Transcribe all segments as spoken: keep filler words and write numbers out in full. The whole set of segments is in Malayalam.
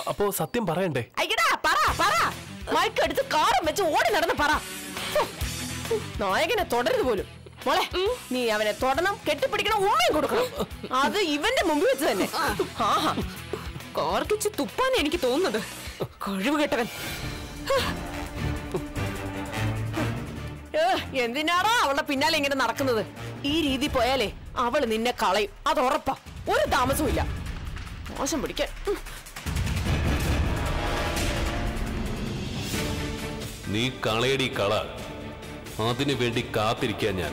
അപ്പോ സത്യം പറയണ്ടേ? അയ്യടാ പറ പറ. മയക്കെടുത്ത് കാറും വെച്ച് ഓടി നടന്ന് പറ. നായകനെ തുടരുത് പോലും. മോളെ നീ അവനെ തൊടണം, കെട്ടിപ്പിടിക്കണം, ഉമ്മയും കൊടുക്കണം. അത് ഇവന്റെ മുമ്പിൽ വെച്ച് തന്നെ. ആഹാ കോർക്കിച്ച് തുപ്പാൻ എനിക്ക് തോന്നുന്നത്. കഴിവ് കെട്ടവൻ. എന്തിനാണോ അവളുടെ പിന്നാലെ ഇങ്ങനെ നടക്കുന്നത്? ഈ രീതി പോയാലേ അവള് നിന്നെ കളയും, അത് ഉറപ്പാ. ഒരു താമസവും ഇല്ല. മോശം പിടിക്കാൻ. നീ കളയടി കള. അതിനു വേണ്ടി കാത്തിരിക്കാൻ ഞാൻ.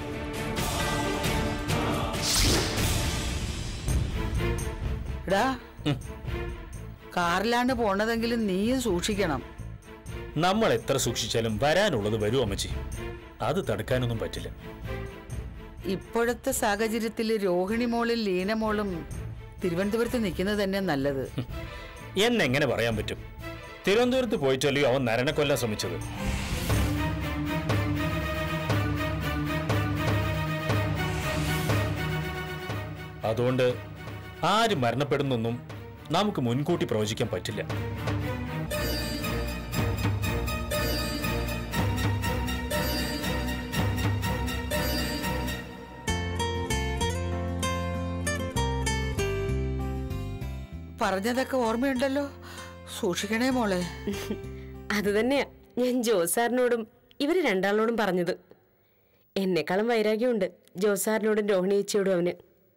കാറിലാണ് പോണതെങ്കിലും നീയും സൂക്ഷിക്കണം. നമ്മൾ എത്ര സൂക്ഷിച്ചാലും വരാനുള്ളത് വരും അമ്മച്ചി. അത് തടുക്കാനൊന്നും പറ്റില്ല. ഇപ്പോഴത്തെ സാഹചര്യത്തിൽ രോഹിണി മോളും ലീന മോളും തിരുവനന്തപുരത്ത് നിൽക്കുന്നത് തന്നെ നല്ലത്. എന്നെങ്ങനെ പറയാൻ പറ്റും? തിരുവനന്തപുരത്ത് പോയിട്ടല്ലയോ അവൻ നരനെ കൊല്ലാൻ ശ്രമിച്ചത്. അതുകൊണ്ട് ആര് മരണപ്പെടുന്നൊന്നും നമുക്ക് മുൻകൂട്ടി പ്രവചിക്കാൻ പറ്റില്ല. പറഞ്ഞതൊക്കെ ഓർമ്മയുണ്ടല്ലോ, സൂക്ഷിക്കണേ മോളെ. അത് തന്നെയാ ഞാൻ ജോസാറിനോടും ഇവര് രണ്ടാളോടും പറഞ്ഞത്. എന്നെക്കാളും വൈരാഗ്യമുണ്ട് ജോസാറിനോടും രോഹിണി ചേച്ചിയോടും അവന്.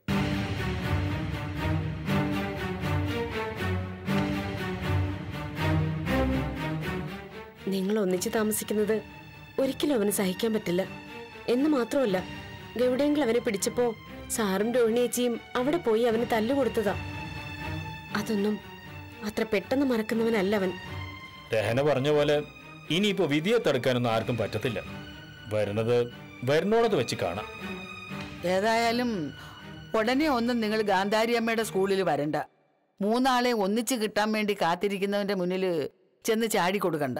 നിങ്ങൾ ഒന്നിച്ച് താമസിക്കുന്നത് ഒരിക്കലും അവന് സഹിക്കാൻ പറ്റില്ല എന്ന് മാത്രമല്ല, എവിടെയെങ്കിലും അവനെ പിടിച്ചപ്പോ സാറും രോഹിണി ചേച്ചിയും അവിടെ പോയി അവന് തല്ലുകൊടുത്തതാ. അതൊന്നും അത്ര പെട്ടെന്ന് മറക്കുന്നവനല്ല അവൻ. രഹന പറഞ്ഞ പോലെ ഇനിയിപ്പോ വിധിയെ തടുക്കാനൊന്നും ആർക്കും പറ്റത്തില്ല. വരുന്നത് വരുന്നോടത് വെച്ച് കാണാം. ഏതായാലും ഉടനെ ഒന്നും നിങ്ങൾ ഗാന്ധാരി അമ്മയുടെ സ്കൂളിൽ വരണ്ട. മൂന്നാളെ ഒന്നിച്ച് കിട്ടാൻ വേണ്ടി കാത്തിരിക്കുന്നവന്റെ മുന്നിൽ ചെന്ന് ചാടി കൊടുക്കണ്ട.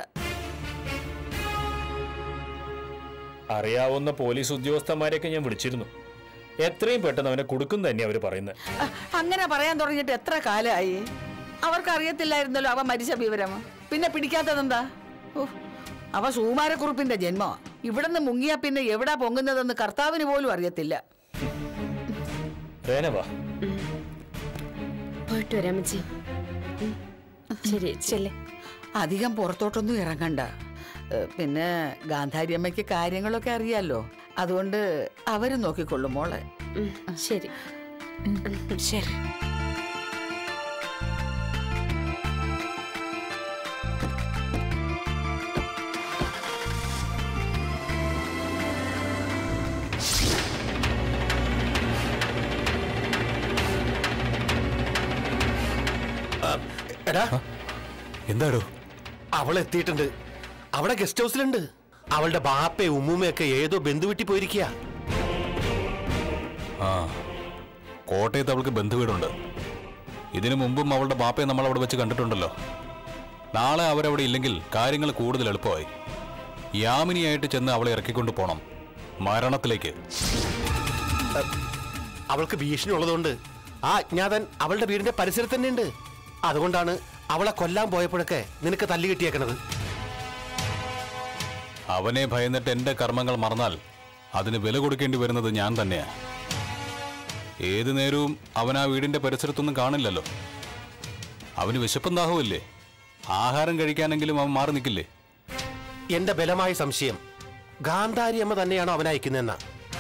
അറിയാവുന്ന പോലീസ് ഉദ്യോഗസ്ഥന്മാരെയൊക്കെ ഞാൻ വിളിച്ചിരുന്നു. എത്രയും പെട്ടെന്ന് അവനെ കൊടുക്കും തന്നെ അവര് പറയുന്നത്. അങ്ങനെ പറയാൻ തുടങ്ങിയിട്ട് എത്ര കാലമായി? അവർക്കറിയത്തില്ലായിരുന്നല്ലോ അവ മരിച്ച വിവരം. പിന്നെ പിടിക്കാത്തതെന്താ? അവ സുകുമാരക്കുറുപ്പിന്റെ ജന്മോ. ഇവിടുന്ന് മുങ്ങിയാ പിന്നെ എവിടാ പൊങ്ങുന്നതെന്ന് കർത്താവിന് പോലും അറിയത്തില്ല. പോയിട്ട് വരാം. ശരി ശരി. അധികം പുറത്തോട്ടൊന്നും ഇറങ്ങണ്ട. പിന്നെ ഗാന്ധാരി അമ്മയ്ക്ക് കാര്യങ്ങളൊക്കെ അറിയാലോ, അതുകൊണ്ട് അവര് നോക്കിക്കൊള്ളും മോളെ. ശരി ശരി. എന്താടോ? അവൾ എത്തിയിട്ടുണ്ട്. അവിടെ ഗസ്റ്റ് ഹൗസിലുണ്ട്. അവളുടെ ബാപ്പയും ഉമ്മൂമ്മയൊക്കെ ഏതോ ബന്ധുവീട്ടി പോയിരിക്കുക. ആ, കോട്ടയത്ത് അവൾക്ക് ബന്ധുവീടുണ്ട്. ഇതിനു മുമ്പും അവളുടെ ബാപ്പയെ നമ്മൾ അവിടെ വെച്ച് കണ്ടിട്ടുണ്ടല്ലോ. നാളെ അവരവിടെ ഇല്ലെങ്കിൽ കാര്യങ്ങൾ കൂടുതൽ എളുപ്പമായി. യാമിനിയായിട്ട് ചെന്ന് അവളെ ഇറക്കിക്കൊണ്ട് പോണം മരണത്തിലേക്ക്. അവൾക്ക് ഭീഷണി ഉള്ളതുകൊണ്ട് ആ അജ്ഞാതൻ അവളുടെ വീടിന്റെ പരിസരത്ത് തന്നെ ഉണ്ട്. അതുകൊണ്ടാണ് അവളെ കൊല്ലാൻ പോയപ്പോഴൊക്കെ നിനക്ക് തല്ലി കിട്ടിയേക്കണത്. അവനെ ഭയന്നിട്ട് എന്റെ കർമ്മങ്ങൾ മറന്നാൽ അതിന് വില കൊടുക്കേണ്ടി വരുന്നത് ഞാൻ തന്നെയാ. ഏതു നേരവും അവൻ ആ വീടിന്റെ പരിസരത്തൊന്നും കാണില്ലല്ലോ. അവന് വിശപ്പും ദാഹവുമില്ലേ? ആഹാരം കഴിക്കാനെങ്കിലും അവൻ മാറി നിൽക്കില്ലേ? എന്റെ ബലമായ സംശയം ഗാന്ധാരി അമ്മ തന്നെയാണോ അവനെ അയക്കുന്നതെന്നാ.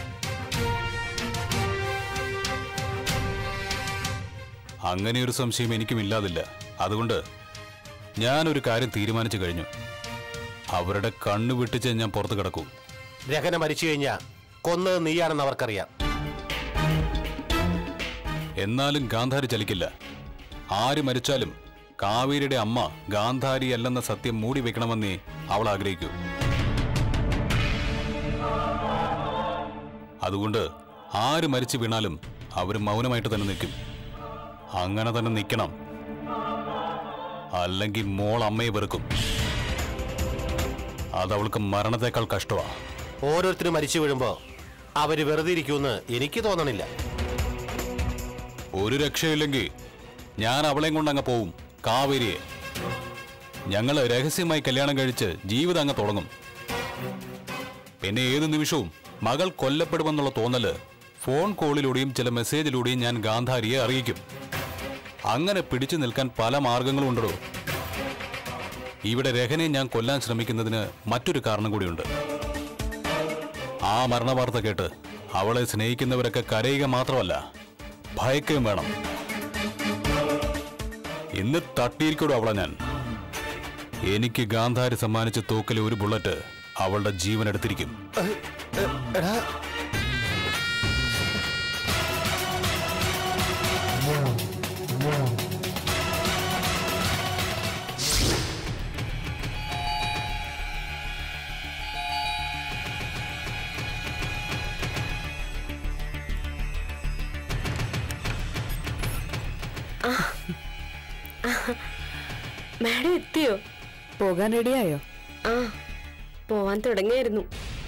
അങ്ങനെയൊരു സംശയം എനിക്കും ഇല്ലാതില്ല. അതുകൊണ്ട് ഞാനൊരു കാര്യം തീരുമാനിച്ചു കഴിഞ്ഞു. അവരുടെ കണ്ണു വിട്ടിച്ച് ഞാൻ പുറത്തു കിടക്കൂ. രഹന മരിച്ചു കഴിഞ്ഞാ കൊന്നത് നീയാണെന്ന് അവർക്കറിയാം. എന്നാലും ഗാന്ധാരി ചലിക്കില്ല. ആര് മരിച്ചാലും കാവേരിയുടെ അമ്മ ഗാന്ധാരി അല്ലെന്ന സത്യം മൂടി വെക്കണമെന്നേ അവൾ ആഗ്രഹിക്കൂ. അതുകൊണ്ട് ആര് മരിച്ചു വീണാലും അവർ മൗനമായിട്ട് തന്നെ നിൽക്കും. അങ്ങനെ തന്നെ നിൽക്കണം. അല്ലെങ്കിൽ മോൾ അമ്മയെ വെറുക്കും. അതവൾക്ക് മരണത്തെക്കാൾ കഷ്ടമാ. ഓരോരുത്തരും മരിച്ചു വീഴുമ്പോ അവര് വെറുതെ ഇരിക്കുമെന്ന് എനിക്ക് തോന്നണില്ല. ഒരു രക്ഷയില്ലെങ്കിൽ ഞാൻ അവളെയും കൊണ്ട് അങ്ങ് പോവും കാവേരിയെ. ഞങ്ങൾ രഹസ്യമായി കല്യാണം കഴിച്ച് ജീവിതം അങ്ങ് തുടങ്ങും. പിന്നെ ഏത് നിമിഷവും മകൾ കൊല്ലപ്പെടുമെന്നുള്ള തോന്നല് ഫോൺ കോളിലൂടെയും ചില മെസ്സേജിലൂടെയും ഞാൻ ഗാന്ധാരിയെ അറിയിക്കും. അങ്ങനെ പിടിച്ചു നിൽക്കാൻ പല മാർഗങ്ങളും ഉണ്ടോ. ഇവിടെ രഹനെ ഞാൻ കൊല്ലാൻ ശ്രമിക്കുന്നതിന് മറ്റൊരു കാരണം കൂടിയുണ്ട്. ആ മരണവാർത്ത കേട്ട് അവളെ സ്നേഹിക്കുന്നവരൊക്കെ കരയുക മാത്രമല്ല, ഭയക്കുകയും വേണം. ഇന്ന് തട്ടിയിരിക്കൂടോ അവളെ ഞാൻ. എനിക്ക് ഗാന്ധാരി സമ്മാനിച്ച തോക്കിലെ ഒരു ബുള്ളറ്റ് അവളുടെ ജീവൻ എടുത്തിരിക്കും. മാഡം എത്തിയോ? പോകാൻ റെഡിയായോ? ആ, പോവാൻ തുടങ്ങിയായിരുന്നു.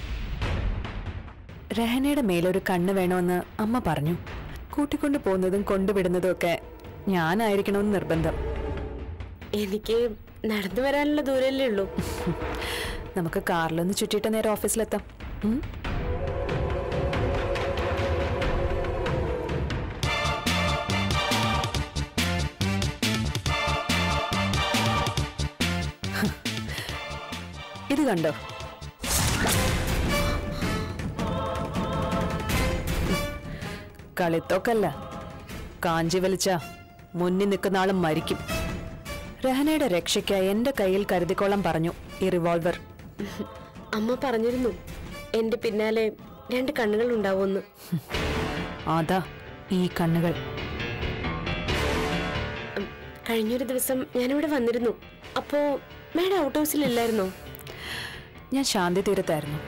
രഹനയുടെ മേലൊരു കണ്ണ് വേണമെന്ന് അമ്മ പറഞ്ഞു. കൂട്ടിക്കൊണ്ടു പോകുന്നതും കൊണ്ടുവിടുന്നതും ഒക്കെ ഞാനായിരിക്കണമെന്ന് നിർബന്ധം. എനിക്ക് നടന്നു വരാനുള്ള ദൂരല്ലേ ഉള്ളൂ. നമുക്ക് കാറിലൊന്ന് ചുറ്റിയിട്ട് നേരെ ഓഫീസിലെത്താം. ഉം? ഇത് കണ്ടോ? കളിത്തോക്കല്ല, കാഞ്ചി വലിച്ച മുന്നിൽ നിൽക്കുന്ന ആളും മരിക്കും. രഹനയുടെ രക്ഷയ്ക്കായി എന്റെ കയ്യിൽ കരുതിക്കോളം പറഞ്ഞു ഈ റിവോൾവർ. അമ്മ പറഞ്ഞിരുന്നു എന്റെ പിന്നാലെ രണ്ട് കണ്ണുകൾ ഉണ്ടാവുമെന്ന്. അതാ ഈ കണ്ണുകൾ. കഴിഞ്ഞൊരു ദിവസം ഞാനിവിടെ വന്നിരുന്നു. അപ്പോ മാഡം ഔട്ട് ഹൗസിലില്ലായിരുന്നോ? ഞാൻ ശാന്തി തീരത്തായിരുന്നു.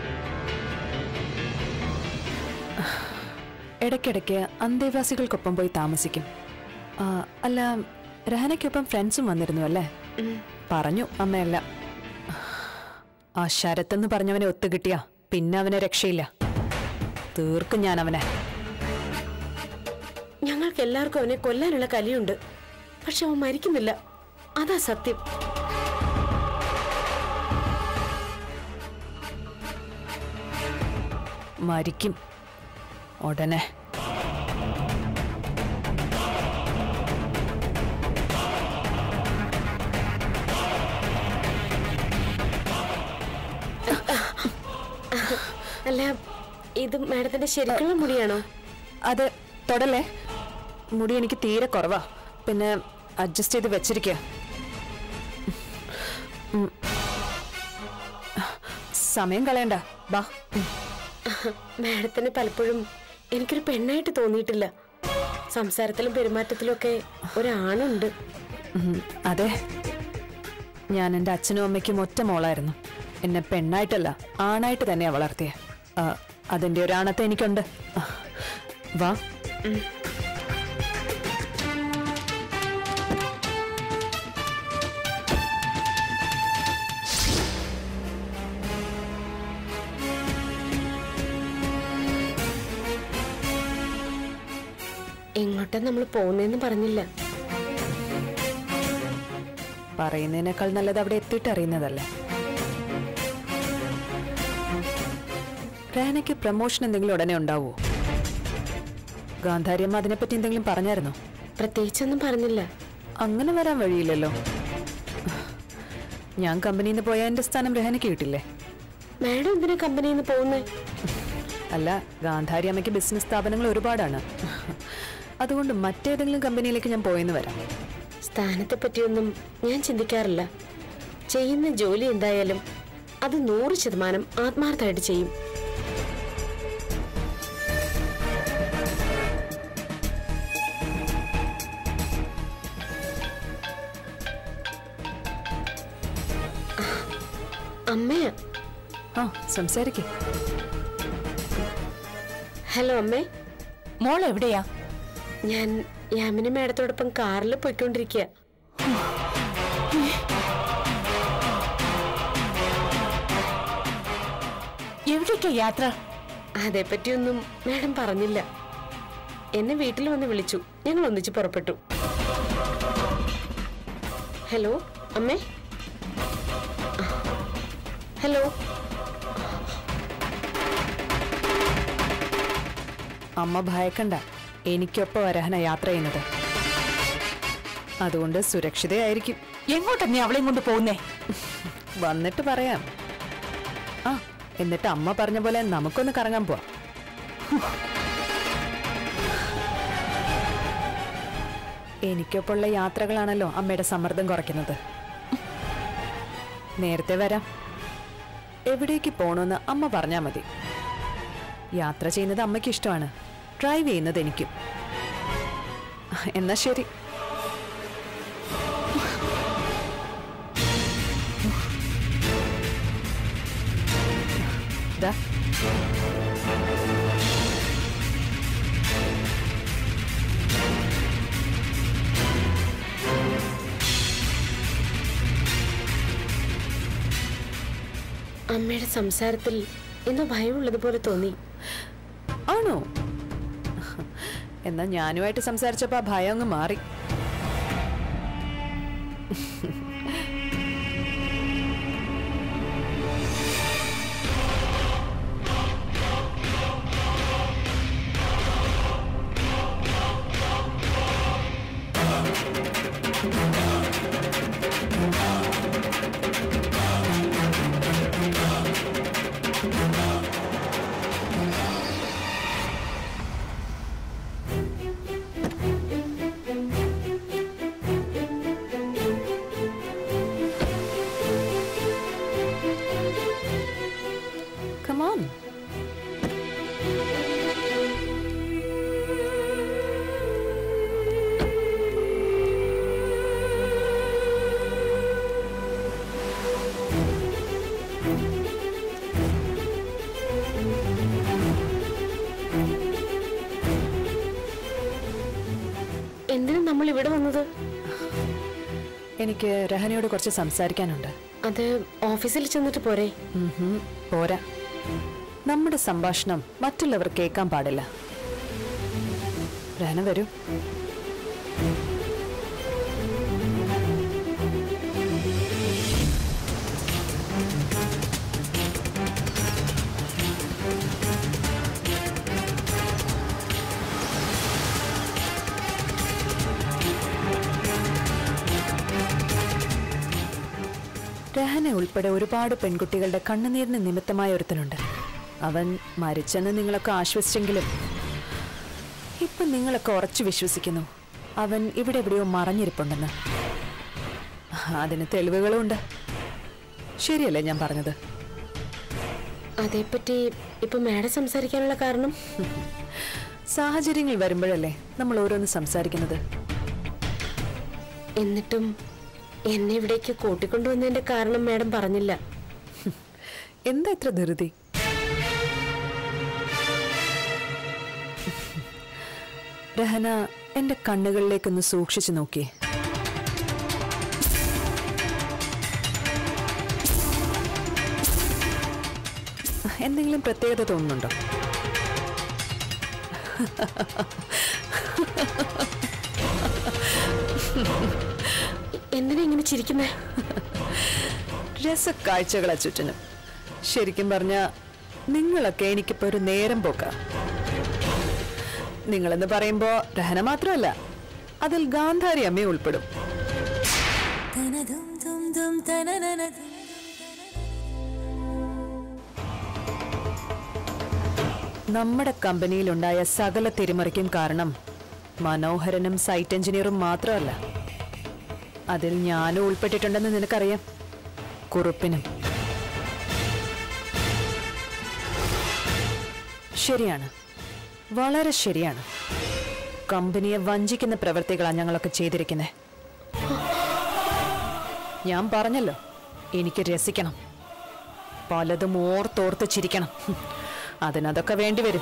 ഇടയ്ക്കിടയ്ക്ക് അന്തേവാസികൾക്കൊപ്പം പോയി താമസിക്കും. അല്ല, രഹനയ്ക്കൊപ്പം ഫ്രണ്ട്സും വന്നിരുന്നു അല്ലേ? പറഞ്ഞു അമ്മയല്ല. ആ ശരത്തെന്ന് പറഞ്ഞവനെ ഒത്തുകിട്ടിയ പിന്നെ അവനെ രക്ഷയില്ല. തീർക്കും ഞാൻ അവനെ. ഞങ്ങൾക്ക് എല്ലാവർക്കും അവനെ കൊല്ലാനുള്ള കലിയുണ്ട്. പക്ഷെ അവൻ മരിക്കുന്നില്ല. അതാ സത്യം. മരിക്കും ഉടനെ. അല്ല, ഇത് മാഡത്തിന്റെ ശരിക്കുള്ള മുടിയാണോ? അത് തൊടല്ലേ. മുടി എനിക്ക് തീരെ കുറവാ. പിന്നെ അഡ്ജസ്റ്റ് ചെയ്ത് വെച്ചിരിക്കുക. സമയം കളയണ്ട, ബാ. മാഡത്തിന് പലപ്പോഴും എനിക്കൊരു പെണ്ണായിട്ട് തോന്നിയിട്ടില്ല. സംസാരത്തിലും പെരുമാറ്റത്തിലും ഒക്കെ ഒരാണുണ്ട്. അതെ, ഞാൻ എൻ്റെ അച്ഛനും അമ്മയ്ക്കും ഒറ്റ മോളായിരുന്നു. എന്നെ പെണ്ണായിട്ടല്ല ആണായിട്ട് തന്നെയാ വളർത്തിയ. അതിൻ്റെ ഒരാണത്തെ എനിക്കുണ്ട്. വാ. എങ്ങോട്ടാ നമ്മൾ പോകുന്നതെന്ന് പറഞ്ഞില്ല. പറയുന്നതിനേക്കാൾ നല്ലത് അവിടെ എത്തിയിട്ട് അറിയുന്നതല്ലേ. രഹനയ്ക്ക് പ്രമോഷൻ എന്തെങ്കിലും ഉടനെ ഉണ്ടാവോ? ഗാന്ധാരിയമ്മ അതിനെപ്പറ്റി എന്തെങ്കിലും പറഞ്ഞായിരുന്നോ? പ്രത്യേകിച്ചൊന്നും പറഞ്ഞില്ല. അങ്ങനെ വരാൻ വഴിയില്ലല്ലോ. ഞാൻ കമ്പനിയിൽ നിന്ന് പോയാൽ എന്റെ സ്ഥാനം രഹനയ്ക്ക് കിട്ടില്ലേ? മാഡം എന്തിനാ കമ്പനിയിൽ നിന്ന് പോകുന്നേ? അല്ല, ഗാന്ധാരിയമ്മയ്ക്ക് ബിസിനസ് സ്ഥാപനങ്ങൾ ഒരുപാടാണ്. അതുകൊണ്ട് മറ്റേതെങ്കിലും കമ്പനിയിലേക്ക് ഞാൻ പോയെന്ന് വരാം. സ്ഥാനത്തെ പറ്റിയൊന്നും ഞാൻ ചിന്തിക്കാറില്ല. ചെയ്യുന്ന ജോലി എന്തായാലും അത് നൂറ് ശതമാനം ആത്മാർത്ഥമായിട്ട് ചെയ്യും. അമ്മയാ. ആ, സംസാരിക്കേ. ഹലോ അമ്മേ. മോൾ എവിടെയാ? ഞാൻ യാമിനി മാഡത്തോടൊപ്പം കാറിൽ പോയിക്കൊണ്ടിരിക്കുക. എവിടേക്കാ യാത്ര? അതേപ്പറ്റിയൊന്നും മാഡം പറഞ്ഞില്ല. എന്നെ വീട്ടിൽ വന്ന് വിളിച്ചു. ഞങ്ങൾ ഒന്നിച്ച് പുറപ്പെട്ടു. ഹലോ അമ്മേ. ഹലോ. അമ്മ ഭയക്കണ്ട, എനിക്കൊപ്പം രഹന യാത്ര ചെയ്യുന്നത്. അതുകൊണ്ട് സുരക്ഷിതയായിരിക്കും. എങ്ങോട്ടാ നീ അവളെയും കൊണ്ട് പോകുന്നേ? വന്നിട്ട് പറയാം. ആ എന്നിട്ട് അമ്മ പറഞ്ഞ പോലെ നമുക്കൊന്ന് കറങ്ങാൻ പോവാം. എനിക്കൊപ്പമുള്ള യാത്രകളാണല്ലോ അമ്മയുടെ സമ്മർദ്ദം കുറയ്ക്കുന്നത്. നേരത്തെ വരാം. എവിടേക്ക് പോകണമെന്ന് അമ്മ പറഞ്ഞാൽ മതി. യാത്ര ചെയ്യുന്നത് അമ്മയ്ക്ക് ഇഷ്ടമാണ്, ഡ്രൈവ് ചെയ്യുന്നത് എനിക്കും. എന്നാ ശരി. ദാ അമ്മയുടെ സംസാരത്തിൽ എന്തോ ഭയമുള്ളതുപോലെ തോന്നി. ആണോ? എന്നാ ഞാനുമായിട്ട് സംസാരിച്ചപ്പോ ആ ഭയം അങ്ങ് മാറി. Come on. എന്തിനാ നമ്മൾ ഇവിടെ വന്നത്? എനിക്ക് രഹനയോട് കുറച്ച് സംസാരിക്കാനുണ്ട്. അത് ഓഫീസിൽ ചെന്നിട്ട് പോരെ? ഉഹും, പോരാ. നമ്മുടെ സംഭാഷണം മറ്റുള്ളവർ കേൾക്കാൻ പാടില്ല. രഹന വരൂ. രഹന ഉൾപ്പെടെ ഒരുപാട് പെൺകുട്ടികളുടെ കണ്ണുനീരിന് നിമിത്തമായ ഒരുത്തനുണ്ട്. അവൻ മരിച്ചെന്ന് നിങ്ങളൊക്കെ ആശ്വസിച്ചെങ്കിലും ഇപ്പൊ നിങ്ങളൊക്കെ ഉറച്ചു വിശ്വസിക്കുന്നു അവൻ ഇവിടെ എവിടെയോ മറഞ്ഞിരിപ്പുണ്ടെന്ന്. അതിന് തെളിവുകളുണ്ട്. ശരിയല്ലേ ഞാൻ പറഞ്ഞത്? അതേപ്പറ്റി ഇപ്പൊ മാഡം സംസാരിക്കാനുള്ള കാരണം? സാഹചര്യങ്ങൾ വരുമ്പോഴല്ലേ നമ്മൾ ഓരോന്ന് സംസാരിക്കുന്നത്. എന്നിട്ടും എന്നെ ഇവിടേക്ക് കൂട്ടിക്കൊണ്ടുവന്നതിന്റെ കാരണം മാഡം പറഞ്ഞില്ല. എന്താ ഇത്ര ധൃതി? രഹന എന്റെ കണ്ണുകളിലേക്കൊന്ന് സൂക്ഷിച്ചു നോക്കിയേ. എന്തെങ്കിലും പ്രത്യേകത തോന്നുന്നുണ്ടോ? എന്തിനാ ഇങ്ങനെ ചിരിക്കുന്നേ? രസക്കാഴ്ചകളെ ചുറ്റിനും. ശരിക്കും പറഞ്ഞ നിങ്ങളൊക്കെ എനിക്കിപ്പോ ഒരു നേരം പോക്ക. നിങ്ങളെന്ന് പറയുമ്പോ രഹന മാത്രമല്ല, അതിൽ ഗാന്ധാരി അമ്മ ഉൾപ്പെടും. നമ്മുടെ കമ്പനിയിലുണ്ടായ സകല തിരിമറിക്കും കാരണം മനോഹരനും സൈറ്റ് എഞ്ചിനീയറും മാത്രമല്ല, അതിൽ ഞാനും ഉൾപ്പെട്ടിട്ടുണ്ടെന്ന് നിനക്കറിയാം. കുറുപ്പിനും. ശരിയാണ്, വളരെ ശരിയാണ്. കമ്പനിയെ വഞ്ചിക്കുന്ന പ്രവൃത്തികളാണ് ഞങ്ങളൊക്കെ ചെയ്തിരിക്കുന്നത്. ഞാൻ പറഞ്ഞല്ലോ, എനിക്ക് രസിക്കണം, പലതും ഓർത്തോർത്ത് ചിരിക്കണം. അതിനതൊക്കെ വേണ്ടിവരും.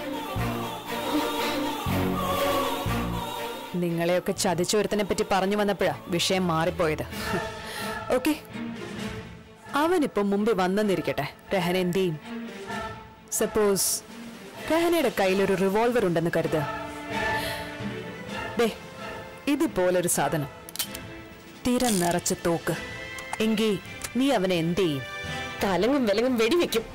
നിങ്ങളെയൊക്കെ ചതിച്ചു ഒരുത്തനെ പറ്റി പറഞ്ഞു വന്നപ്പോഴാ വിഷയം മാറിപ്പോയത്. ഓക്കെ, അവനിപ്പോ മുമ്പിൽ വന്നെന്നിരിക്കട്ടെ, രഹന എന്ത് ചെയ്യും? സപ്പോസ് രഹനയുടെ കയ്യിലൊരു റിവോൾവർ ഉണ്ടെന്ന് കരുതുക. ദേ, ഇതുപോലൊരു സാധനം. സ്ഥിരം നിറച്ച തോക്ക്. എങ്കി നീ അവനെ എന്ത് ചെയ്യും? തലങ്ങും വിലങ്ങും വെടിവെക്കും.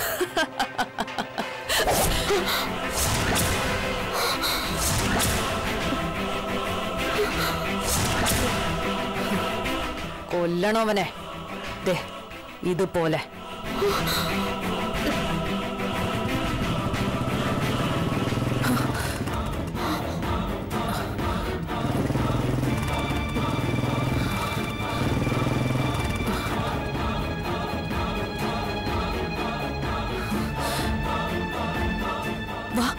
കൊല്ലണവനെ ദേ ഇതുപോലെ. വാ.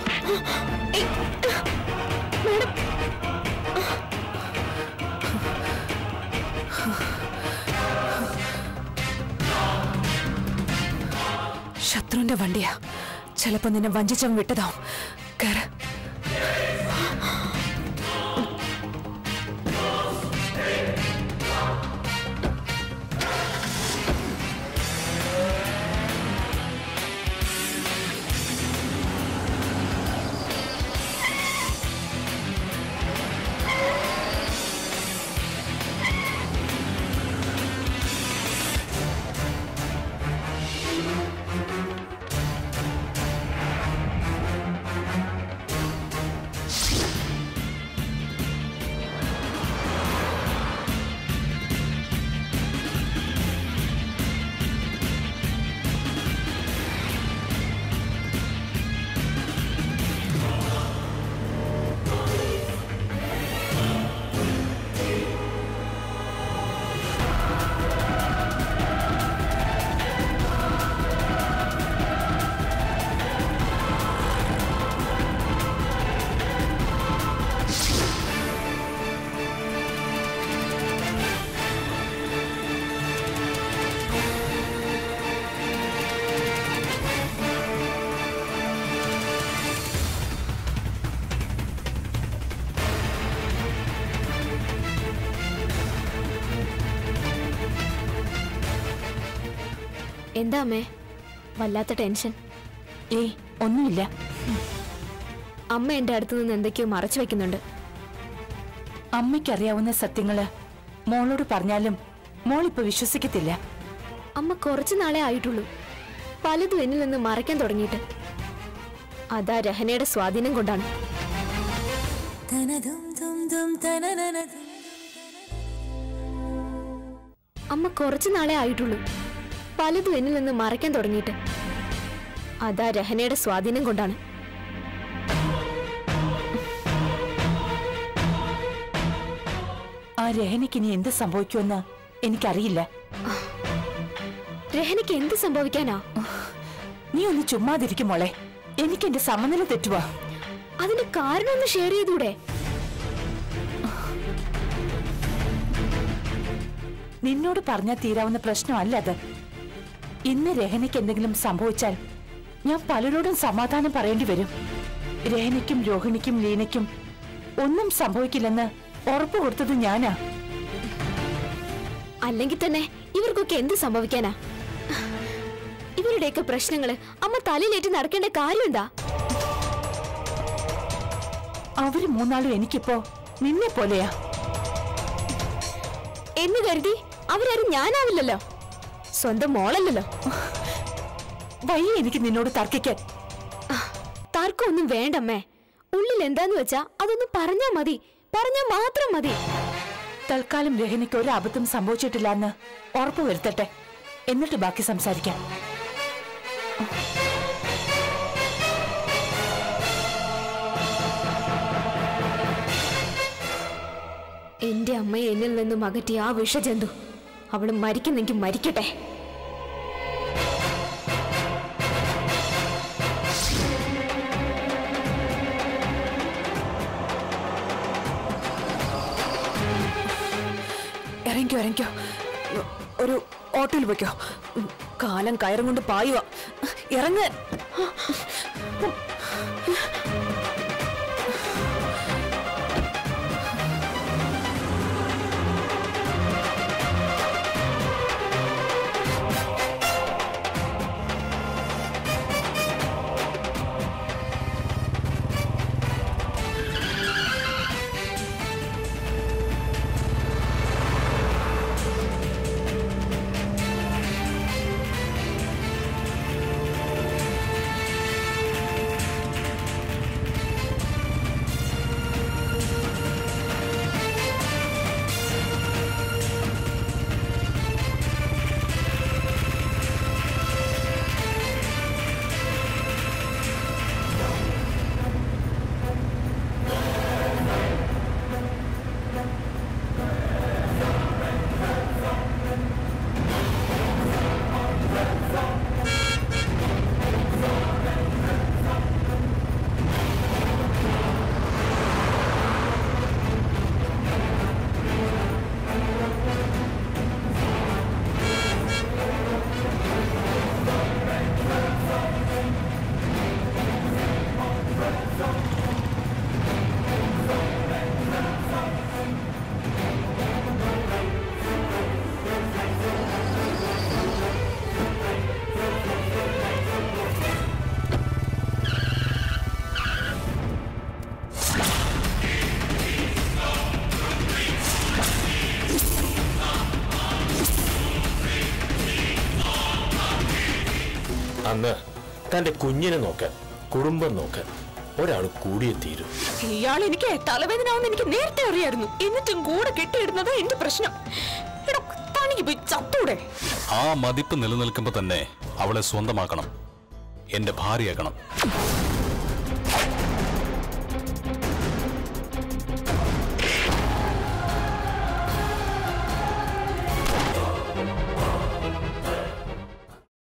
ശത്രുവിന്റെ വണ്ടിയാ. ചിലപ്പോ നിന്നെ വഞ്ചിച്ചവൻ വിട്ടതാവും. കേറ്. എന്താ അമ്മേ വല്ലാത്ത ടെൻഷൻ? ഏയ് ഒന്നുമില്ല. അമ്മ എന്റെ അടുത്ത് നിന്ന് എന്തൊക്കെയോ മറച്ചു വെക്കുന്നുണ്ട്. അമ്മയ്ക്കറിയാവുന്ന സത്യങ്ങള് മോളോട് പറഞ്ഞാലും മോളിപ്പോ വിശ്വസിക്കത്തില്ല. അമ്മ കുറച്ചു നാളെ ആയിട്ടുള്ളൂ പലതും എന്നിൽ നിന്ന് മറയ്ക്കാൻ തുടങ്ങിയിട്ട്. അതാ രഹനയുടെ സ്വാധീനം കൊണ്ടാണ്. അമ്മ കുറച്ചു നാളെ ആയിട്ടുള്ളൂ പലതും എന്നിൽ നിന്ന് മറയ്ക്കാൻ തുടങ്ങിയിട്ട്. അതാ രഹനയുടെ സ്വാധീനം കൊണ്ടാണ്. ആ രഹനയ്ക്ക് ഇനി എന്ത് സംഭവിക്കുമെന്ന് എനിക്കറിയില്ല. രഹനയ്ക്ക് എന്ത് സംഭവിക്കാനാ? നീ ഒന്ന് ചുമ്മാതിരിക്കും മോളെ. എനിക്ക് എന്റെ സമനില തെറ്റുവാ. അതിന്റെ കാരണം ഒന്ന് ഷെയർ ചെയ്തൂടെ? നിന്നോട് പറഞ്ഞാൽ തീരാവുന്ന പ്രശ്നമല്ല അത്. ഇന്ന് രഹനയ്ക്ക് എന്തെങ്കിലും സംഭവിച്ചാൽ ഞാൻ പലരോടും സമാധാനം പറയേണ്ടി വരും. രഹനയ്ക്കും രോഹിണിക്കും ലീനയ്ക്കും ഒന്നും സംഭവിക്കില്ലെന്ന് ഉറപ്പ് കൊടുത്തത് ഞാനാ. അല്ലെങ്കിൽ തന്നെ ഇവർക്കൊക്കെ എന്ത് സംഭവിക്കാനാ? ഇവരുടെയൊക്കെ പ്രശ്നങ്ങള് അമ്മ തലയിലേറ്റ് നടക്കേണ്ട കാര്യം എന്താ? അവര് മൂന്നാളും എനിക്കിപ്പോ നിന്നെ പോലെയാ എന്ന് കരുതി അവരാരും ഞാനാവില്ലല്ലോ. സ്വന്തം മോളല്ലല്ലോ. വയ്യ എനിക്ക് നിന്നോട് തർക്കിക്കാൻ. തർക്കമൊന്നും വേണ്ടമ്മേ. ഉള്ളിൽ എന്താന്ന് വെച്ചാ അതൊന്ന് പറഞ്ഞാ മതി. പറഞ്ഞാ മാത്രം മതി. തൽക്കാലം രഹനയ്ക്ക് ഒരു അബദ്ധം സംഭവിച്ചിട്ടില്ല എന്ന് ഉറപ്പ് വരുത്തട്ടെ. എന്നിട്ട് ബാക്കി സംസാരിക്കാം. എന്റെ അമ്മയെ എന്നിൽ നിന്നും അകറ്റിയ ആ വിഷജന്തു അവള് മരിക്കുന്നെങ്കിൽ മരിക്കട്ടെ. ഇറങ്ങിക്കോ ഇറങ്ങിക്കോ. ഒരു ഓട്ടോയിൽ വെക്കോ. കാലം കയറും കൊണ്ട് പായുക. ഇറങ്ങ. അന്ന് തന്റെ കുഞ്ഞിനെ നോക്കാൻ കുടുംബം നോക്കാൻ ഒരാൾ കൂടിയേ തീരും. ഇയാൾ എനിക്ക് തലവേദനാവുന്ന എനിക്ക് നേരത്തെ അറിയായിരുന്നു. എന്നിട്ടും കൂടെ കെട്ടിയിടുന്നത് എന്റെ പ്രശ്നം. എടോ, തനിക്ക് പോയി ചത്തൂടെ? ആ മതിപ്പ് നിലനിൽക്കുമ്പോ തന്നെ അവളെ സ്വന്തമാക്കണം, എന്റെ ഭാര്യയാക്കണം.